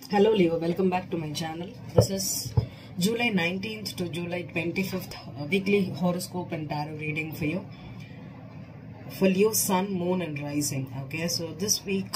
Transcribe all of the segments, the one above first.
Hello Leo, welcome back to my channel. This is July 19th to July 25th weekly horoscope and tarot reading for you. For Leo, Sun, Moon and Rising. Okay, so this week,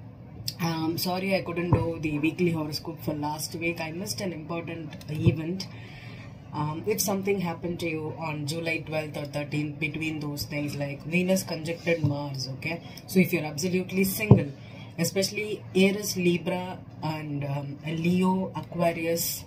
sorry I couldn't do the weekly horoscope for last week. I missed an important event. If something happened to you on July 12th or 13th, between those things like Venus conjuncted Mars, okay? So if you're absolutely single, especially Aries, Libra and Leo, Aquarius,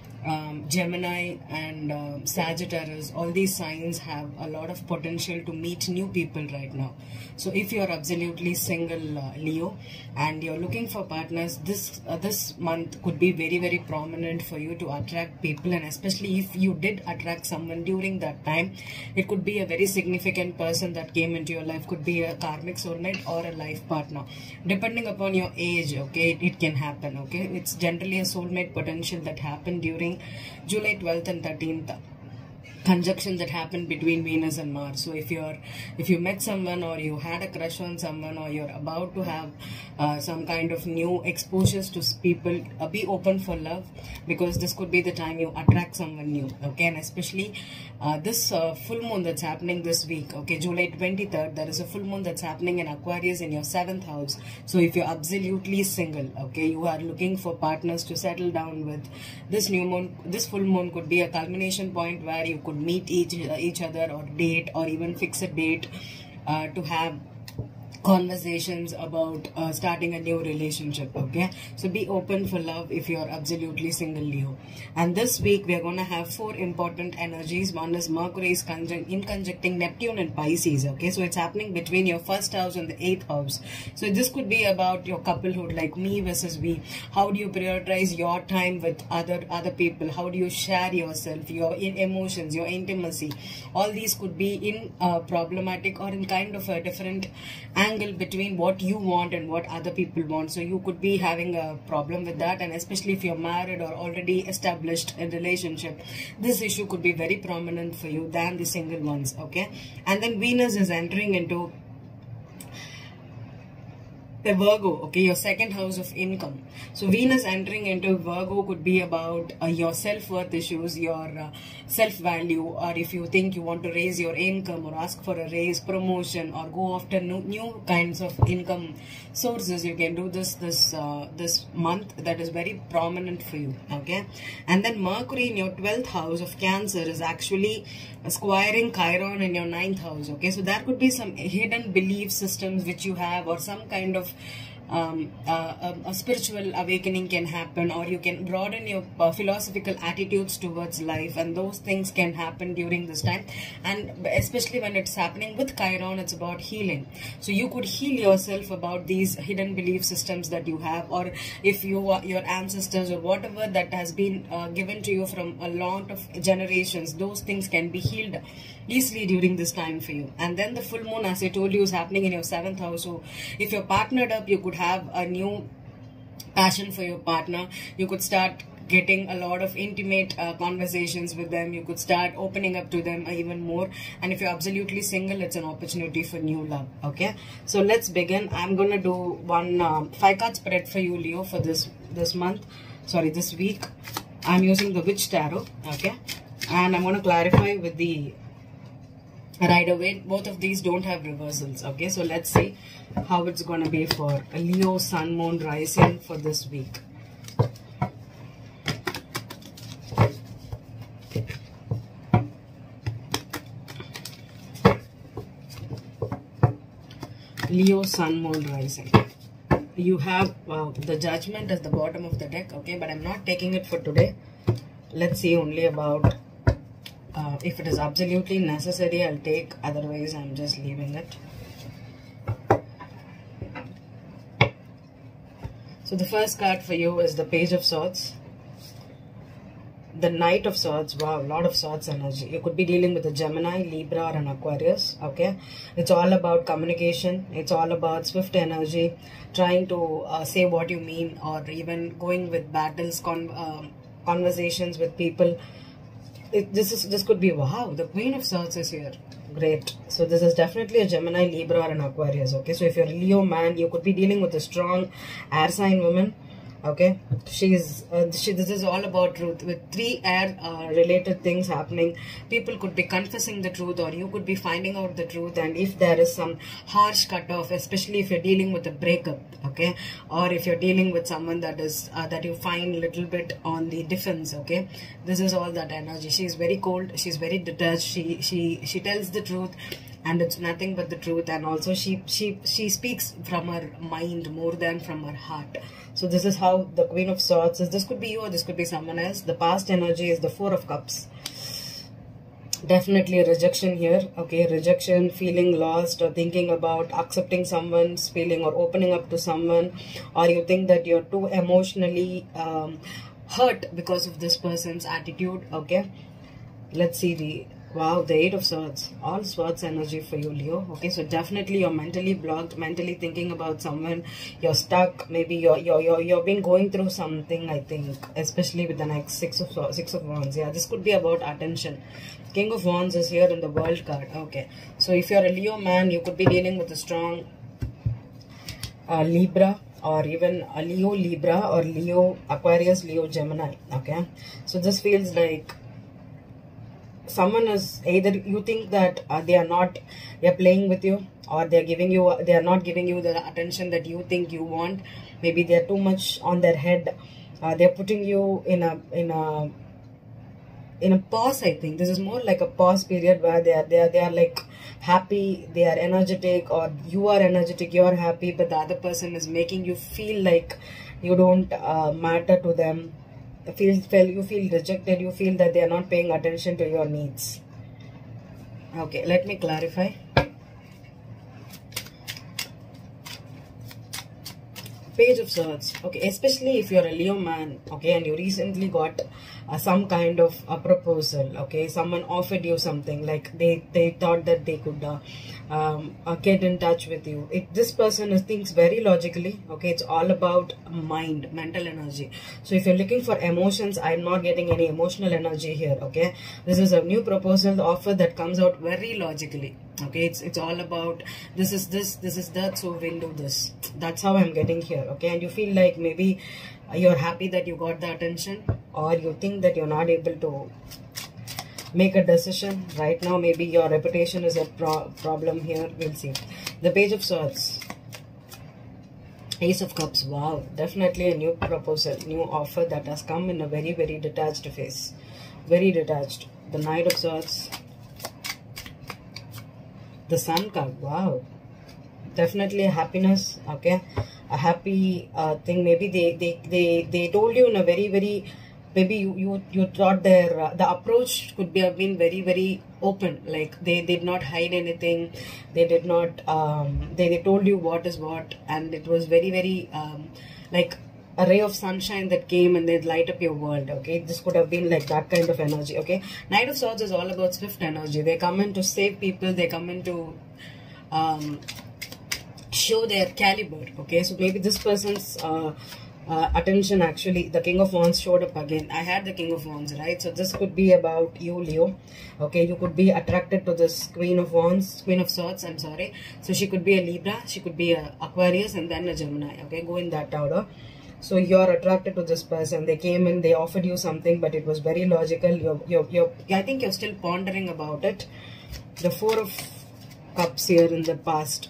Gemini and Sagittarius, all these signs have a lot of potential to meet new people right now. So if you're absolutely single, Leo, and you're looking for partners, this month could be very, very prominent for you to attract people. And especially if you did attract someone during that time, it could be a very significant person that came into your life, could be a karmic soulmate or a life partner. Depending upon your age, okay, it can happen, okay. It's generally a soulmate potential that happened during July 12th and 13th conjunction that happened between Venus and Mars. So if you met someone, or you had a crush on someone, or you're about to have some kind of new exposures to people, be open for love, because this could be the time you attract someone new, okay. And especially this full moon that's happening this week, okay, July 23rd, there is a full moon that's happening in Aquarius in your 7th house. So if you're absolutely single, okay, you are looking for partners to settle down with, this new moon, this full moon could be a culmination point where you could meet each other, or date, or even fix a date to have conversations about starting a new relationship, okay. So be open for love if you're absolutely single, Leo. And this week we are going to have 4 important energies. One is Mercury is conjuncting Neptune and Pisces, okay. So it's happening between your 1st house and the 8th house. So this could be about your couplehood, like me versus we. How do you prioritize your time with other people? How do you share yourself, your emotions, your intimacy? All these could be in problematic, or in kind of a different angle between what you want and what other people want. So you could be having a problem with that. And especially if you're married or already established a relationship, this issue could be very prominent for you than the single ones, okay. And then Venus is entering into the Virgo, okay, your 2nd house of income. So Venus entering into Virgo could be about your self-worth issues, your self-value, or if you think you want to raise your income or ask for a raise, promotion, or go after new kinds of income sources, you can do this month. That is very prominent for you, okay. And then Mercury in your 12th house of Cancer is actually squiring Chiron in your 9th house, okay. So there could be some hidden belief systems which you have, or some kind of a spiritual awakening can happen, or you can broaden your philosophical attitudes towards life, and those things can happen during this time. And especially when it's happening with Chiron, it's about healing. So you could heal yourself about these hidden belief systems that you have, or if you are your ancestors or whatever that has been given to you from a lot of generations, those things can be healed easily during this time for you. And then the full moon, as I told you, is happening in your 7th house. So if you're partnered up, you could have a new passion for your partner. You could start getting a lot of intimate conversations with them. You could start opening up to them even more. And if you're absolutely single, it's an opportunity for new love, okay. So let's begin. I'm gonna do one 5 card spread for you, Leo, for this week. I'm using the Witch Tarot, okay, and I'm going to clarify with the Rider-Waite. Both of these don't have reversals, okay. So let's see how it's going to be for Leo, Sun, Moon, Rising for this week. Leo, Sun, Moon, Rising. You have the Judgment at the bottom of the deck, okay, but I'm not taking it for today. Let's see only about if it is absolutely necessary, I'll take, otherwise I'm just leaving it. So the first card for you is the Page of Swords, the Knight of Swords. Wow, a lot of Swords energy. You could be dealing with a Gemini, Libra, or an Aquarius, okay. It's all about communication. It's all about swift energy, trying to say what you mean, or even going with battles, conversations with people. This could be, wow, the Queen of Swords is here. Great. So this is definitely a Gemini, Libra, or an Aquarius. Okay, so if you're a Leo man, you could be dealing with a strong air sign woman, Okay, this is all about truth. With 3 air related things happening, people could be confessing the truth, or you could be finding out the truth. And if there is some harsh cutoff, especially if you're dealing with a breakup, okay, or if you're dealing with someone that is that you find a little bit on the defense, okay, this is all that energy. She's very cold, she's very detached, she tells the truth, and it's nothing but the truth. And also she speaks from her mind more than from her heart. So this is how the Queen of Swords is. This could be you or this could be someone else. The past energy is the Four of Cups. Definitely rejection here. Okay, rejection, feeling lost, or thinking about accepting someone's feeling or opening up to someone, or you think that you're too emotionally hurt because of this person's attitude. Okay, let's see the wow, the Eight of Swords. All Swords energy for you, Leo. Okay, so definitely you're mentally blocked, mentally thinking about someone. You're stuck. Maybe you've been going through something, I think, especially with the next Six of Wands. Yeah, this could be about attention. King of Wands is here in the World card. Okay, so if you're a Leo man, you could be dealing with a strong Libra, or even a Leo Libra, or Leo Aquarius, Leo Gemini. Okay, so this feels like someone is either you think that they're playing with you, or they are not giving you the attention that you think you want. Maybe they're too much on their head. They're putting you in a pause. I think this is more like a pause period where they are like happy, they are energetic, or you are energetic, you are happy, but the other person is making you feel like you don't matter to them. You feel rejected, you feel that they are not paying attention to your needs. Okay, let me clarify. Page of Swords. Okay, especially if you're a Leo man, okay, and you recently got some kind of a proposal, okay, someone offered you something, like they thought that they could get in touch with you. This person thinks very logically, okay, it's all about mind, mental energy. So if you're looking for emotions, I'm not getting any emotional energy here, okay. This is a new proposal, the offer that comes out very logically, okay. It's all about this is that, so we'll do this. That's how I'm getting here, okay. And you feel like maybe you're happy that you got the attention, or you think that you're not able to make a decision right now. Maybe your reputation is a problem here. We'll see. The Page of Swords, Ace of Cups. Wow, definitely a new proposal, new offer that has come in a very, very detached phase. Very detached. The Knight of Swords, the Sun card. Wow, definitely a happiness, okay, a happy thing. Maybe they told you in a very, very, maybe you thought the approach could have been very, very open, like they did not hide anything, they did not they told you what is what, and it was very, very like a ray of sunshine that came and they'd light up your world, okay. This could have been like that kind of energy, okay. Knight of Swords is all about swift energy. They come in to save people, they come in to show their caliber, okay. So maybe this person's attention, actually the King of Wands showed up again. I had the King of Wands, right? So this could be about you, Leo, okay. You could be attracted to this Queen of Swords, I'm sorry. So she could be a Libra, she could be a Aquarius, and then a Gemini, okay. Go in that order. So you're attracted to this person. They came in, they offered you something, but it was very logical. I think you're still pondering about it. The Four of Cups here in the past.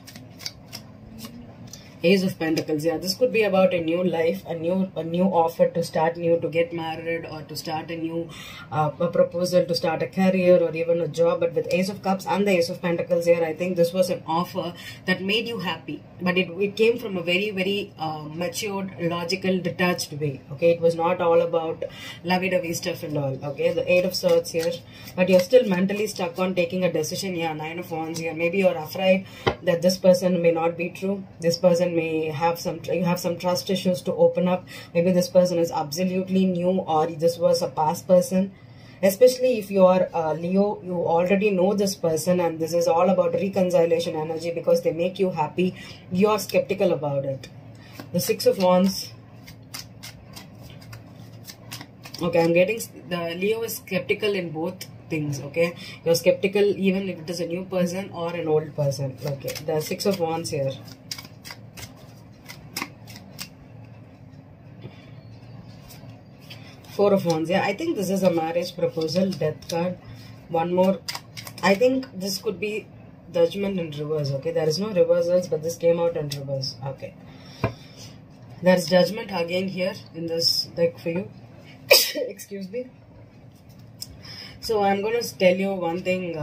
Ace of Pentacles. Yeah, this could be about a new life, a new offer to start new, to get married, or to start a new a proposal to start a career or even a job. But with Ace of Cups and the Ace of Pentacles here, I think this was an offer that made you happy, but it came from a very, very matured, logical, detached way, okay. It was not all about lovey-dovey stuff and all, okay. The Eight of Swords here, but you're still mentally stuck on taking a decision. Yeah, Nine of Wands here. Maybe you're afraid that this person may not be true. This person may have some trust issues to open up. Maybe this person is absolutely new, or this was a past person. Especially if you are Leo, you already know this person, and this is all about reconciliation energy because they make you happy. You are skeptical about it. The Six of Wands. Okay, I'm getting the Leo is skeptical in both things, okay. You're skeptical even if it is a new person or an old person, okay. The Six of Wands here. Four of Wands. Yeah, I think this is a marriage proposal. Death card. One more. I think this could be Judgment in reverse. Okay, there is no reversals, but this came out in reverse. Okay, there is Judgment again here in this deck for you. Excuse me. So I'm gonna tell you one thing,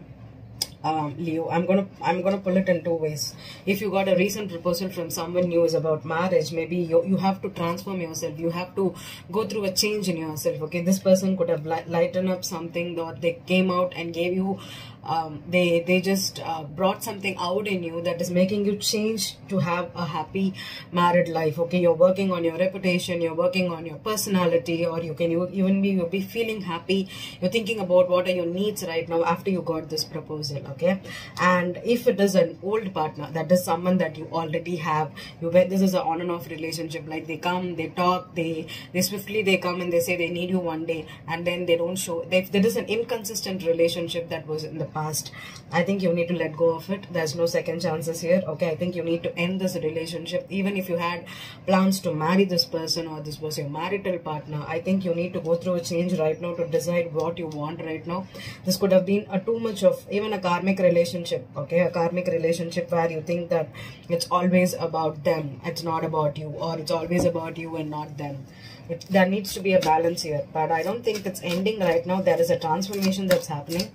Leo. I'm gonna pull it in two ways. If you got a recent proposal from someone new is about marriage, maybe you have to transform yourself. You have to go through a change in yourself. Okay, this person could have lightened up something that they came out and gave you. They just brought something out in you that is making you change to have a happy married life. Okay, you're working on your reputation, you're working on your personality, or you'll be feeling happy. You're thinking about what are your needs right now after you got this proposal. Okay, and if it is an old partner, that is someone that you already have, this is an on and off relationship. Like they come, they talk, they swiftly they come and they say they need you one day, and then they don't show. There is an inconsistent relationship that was in the past. I think you need to let go of it. There's no second chances here. Okay, I think you need to end this relationship. Even if you had plans to marry this person or this was your marital partner, I think you need to go through a change right now to decide what you want right now. This could have been too much of even a karmic relationship. Okay, a karmic relationship where you think that it's always about them, it's not about you, or it's always about you and not them. There needs to be a balance here, but I don't think it's ending right now. There is a transformation that's happening.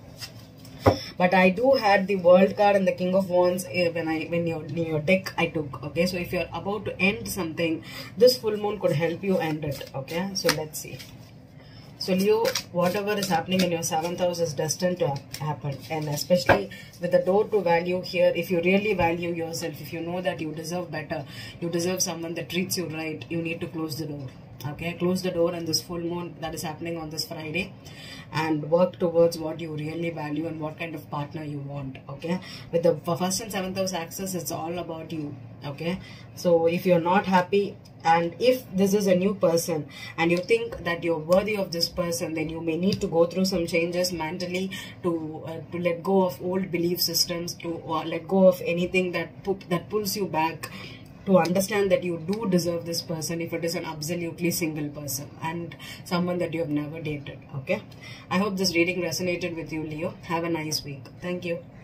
But I do had the World card and the King of Wands when your deck I took. Okay, so if you're about to end something, this full moon could help you end it. Okay, so let's see. So Leo, whatever is happening in your 7th house is destined to happen, and especially with the door to value here, if you really value yourself, if you know that you deserve better, you deserve someone that treats you right, you need to close the door. Okay, close the door on this full moon that is happening on this Friday, and work towards what you really value and what kind of partner you want. Okay, with the 1st and 7th house axis, it's all about you. Okay, so if you're not happy, and if this is a new person and you think that you're worthy of this person, then you may need to go through some changes mentally to let go of old belief systems, to let go of anything that pulls you back, to understand that you do deserve this person if it is an absolutely single person and someone that you have never dated. Okay, I hope this reading resonated with you, Leo. Have a nice week. Thank you.